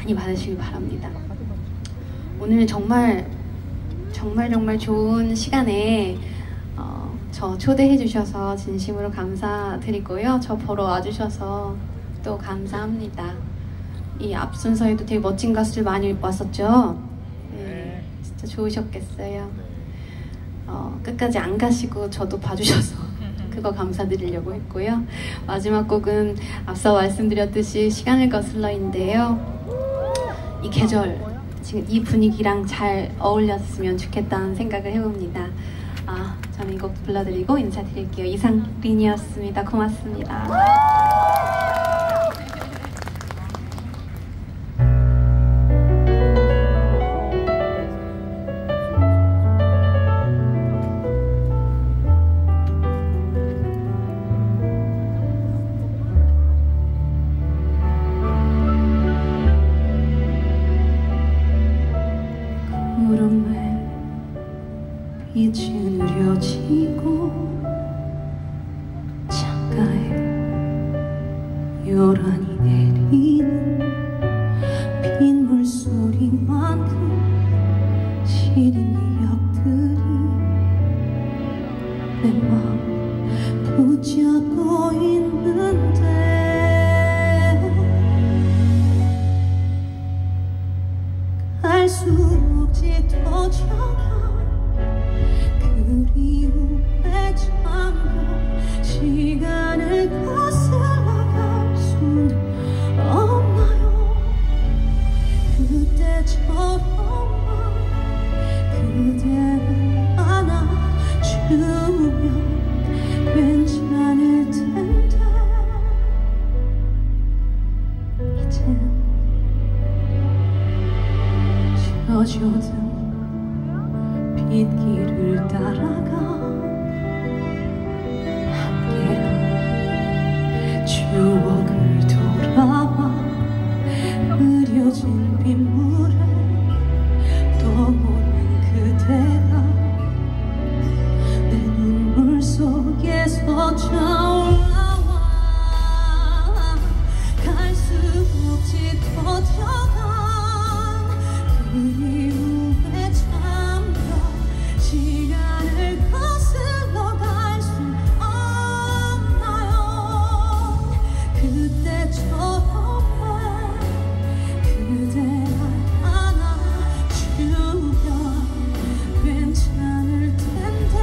많이 받으시길 바랍니다. 오늘 정말 좋은 시간에 저 초대해 주셔서 진심으로 감사드리고요. 저 보러 와주셔서 또 감사합니다. 이 앞 순서에도 되게 멋진 가수들 많이 왔었죠? 네, 진짜 좋으셨겠어요. 끝까지 안 가시고 저도 봐주셔서 그거 감사드리려고 했고요. 마지막 곡은 앞서 말씀드렸듯이 시간을 거슬러인데요. 이 계절, 지금 이 분위기랑 잘 어울렸으면 좋겠다는 생각을 해봅니다. 저는 이 곡 불러드리고 인사드릴게요. 이상린이었습니다. 고맙습니다. 빛이 느려지고 창가에 요란히 내리는 빗물 소리만큼 시린 기억들이 내 맘 붙잡고 있는데 갈수록 짙어져가 그리움에 잠겨 시간을 거슬러갈 순 없나요? 그때처럼만 그대를 안아주면 괜찮을 텐데 이젠 젖어든 빗길을 따라가 함께한 추억을 돌아봐 흐려진 빗물에 떠오른 그대가 내 눈물 속에서 차올라와 갈수록 짙어져간 그리움에 잠겨 시간을 거슬러 갈 수 없나요? 그때처럼만 그대를 안아주면 괜찮을 텐데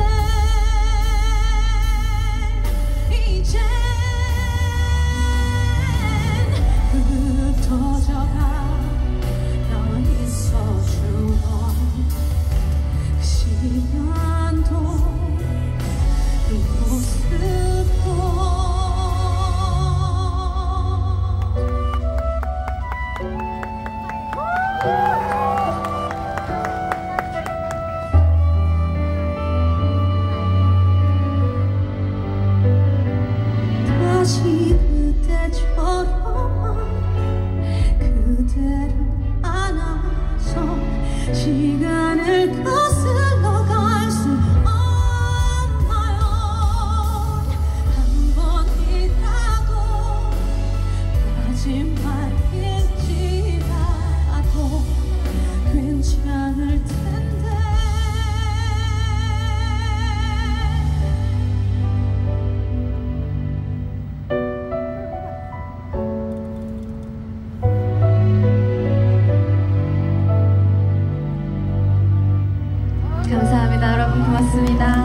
이젠 흩어져가 너 있어주던 시간도 모습도 다시 그때처럼만 그대를 안아서 시간을 거슬러 갈 수 없나요? 한 번이라도 마지막일지라도 괜찮을 텐데 감사합니다. 여러분 고맙습니다.